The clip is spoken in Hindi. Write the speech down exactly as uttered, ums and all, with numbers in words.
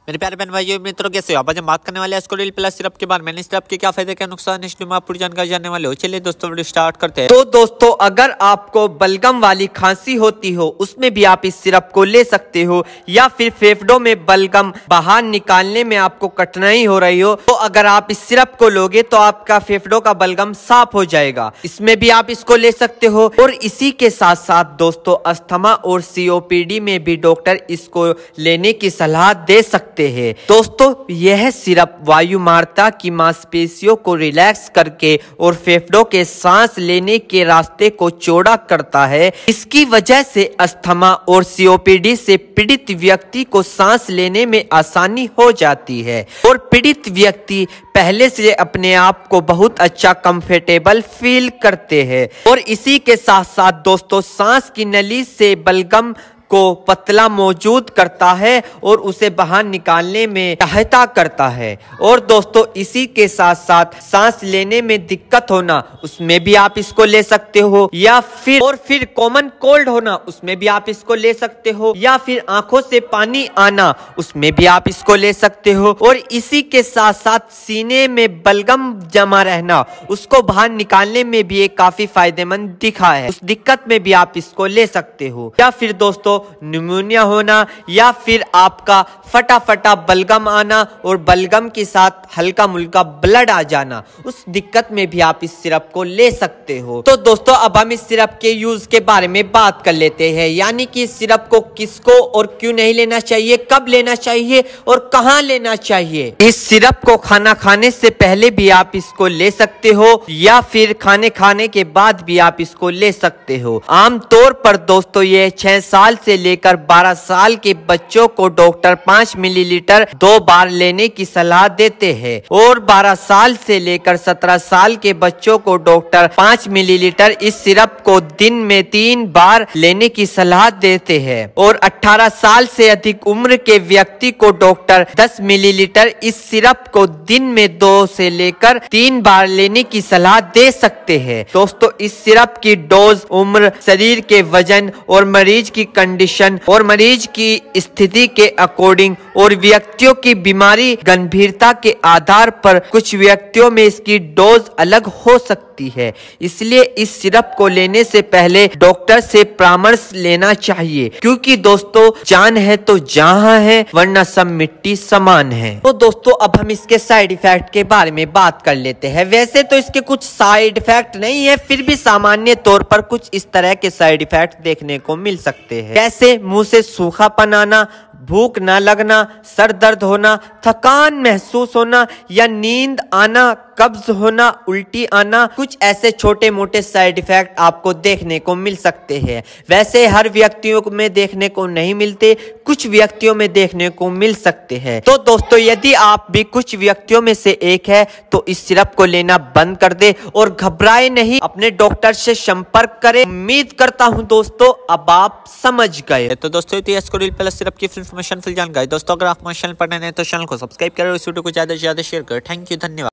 मेरे प्यारे बहन भाइयों मित्रों, कैसे हो आप? आज हम बात करने वाले हैं एस्कोरिल प्लस सिरप के बारे में। इस सिरप के क्या फायदे क्या नुकसान है, आप पूरी जानकारी जानने वाले हो। चलिए दोस्तों वीडियो स्टार्ट करते हैं। तो दोस्तों, अगर आपको बलगम वाली खांसी होती हो उसमें भी आप इस सिरप को ले सकते हो, या फिर फेफड़ों में बलगम बाहर निकालने में आपको कठिनाई हो रही हो, तो अगर आप इस सिरप को लोगे तो आपका फेफड़ों का बलगम साफ हो जाएगा। इसमें भी आप इसको ले सकते हो। और इसी के साथ साथ दोस्तों, अस्थमा और सीओपीडी में भी डॉक्टर इसको लेने की सलाह दे सकते हैं। दोस्तों, यह सिरप वायुमार्ता की मांसपेशियों को रिलैक्स करके और फेफड़ों के सांस लेने के रास्ते को चौड़ा करता है। इसकी वजह से अस्थमा और सीओपीडी से पीड़ित व्यक्ति को सांस लेने में आसानी हो जाती है और पीड़ित व्यक्ति पहले से अपने आप को बहुत अच्छा कंफर्टेबल फील करते हैं। और इसी के साथ साथ दोस्तों, सांस की नली से बलगम को पतला मौजूद करता है और उसे बाहर निकालने में सहायता करता है। और दोस्तों, इसी के साथ साथ सांस लेने में दिक्कत होना, उसमें भी आप इसको ले सकते हो। या फिर और फिर कॉमन कोल्ड होना, उसमें भी आप इसको ले सकते हो। या फिर आंखों से पानी आना, उसमें भी आप इसको ले सकते हो। और इसी के साथ साथ सीने में बलगम जमा रहना, उसको बाहर निकालने में भी एक काफी फायदेमंद दिखा है। उस दिक्कत में भी आप इसको ले सकते हो। या फिर दोस्तों, निमोनिया होना, या फिर आपका फटा फटा बलगम आना और बलगम के साथ हल्का मुल्का ब्लड आ जाना, उस दिक्कत में भी आप इस सिरप को ले सकते हो। तो दोस्तों, अब हम इस सिरप के यूज के बारे में बात कर लेते हैं, यानी कि इस सिरप को किसको और क्यों नहीं लेना चाहिए, कब लेना चाहिए और कहां लेना चाहिए। इस सिरप को खाना खाने से पहले भी आप इसको ले सकते हो, या फिर खाने खाने के बाद भी आप इसको ले सकते हो। आमतौर पर दोस्तों, ये छह साल से लेकर बारह साल के बच्चों को डॉक्टर पाँच मिलीलीटर दो बार लेने की सलाह देते हैं। और बारह साल से लेकर सत्रह साल के बच्चों को डॉक्टर पाँच मिलीलीटर इस सिरप को दिन में तीन बार लेने की सलाह देते हैं। और अठारह साल से अधिक उम्र के व्यक्ति को डॉक्टर दस मिलीलीटर इस सिरप को दिन में दो से लेकर तीन बार लेने की सलाह दे सकते हैं। दोस्तों, इस सिरप की डोज उम्र, शरीर के वजन और मरीज की कंडीशन और मरीज की स्थिति के अकॉर्डिंग और व्यक्तियों की बीमारी गंभीरता के आधार पर कुछ व्यक्तियों में इसकी डोज अलग हो सकती है। इसलिए इस सिरप को लेने से पहले डॉक्टर से परामर्श लेना चाहिए, क्योंकि दोस्तों, जान है तो जहां है, वरना सब मिट्टी समान है। तो दोस्तों, अब हम इसके साइड इफेक्ट के बारे में बात कर लेते हैं। वैसे तो इसके कुछ साइड इफेक्ट नहीं है, फिर भी सामान्य तौर पर कुछ इस तरह के साइड इफेक्ट देखने को मिल सकते हैं, जैसे मुंह से सूखापन आना, भूख न लगना, सर दर्द होना, थकान महसूस होना या नींद आना, कब्ज होना, उल्टी आना। कुछ ऐसे छोटे मोटे साइड इफेक्ट आपको देखने को मिल सकते हैं। वैसे हर व्यक्तियों में देखने को नहीं मिलते, कुछ व्यक्तियों में देखने को मिल सकते हैं। तो दोस्तों, यदि आप भी कुछ व्यक्तियों में से एक है तो इस सिरप को लेना बंद कर दे और घबराए नहीं, अपने डॉक्टर से संपर्क करें। उम्मीद करता हूं दोस्तों अब आप समझ गए। तो दोस्तों, ये एस्कोरिल प्लस सिरप की इन्फॉर्मेशन फुल जानकारी। दोस्तों, अगर आप हमारे चैनल पर नए हैं तो चैनल को सब्सक्राइब करें और इस वीडियो को ज्यादा से ज्यादा शेयर करें। थैंक यू, धन्यवाद।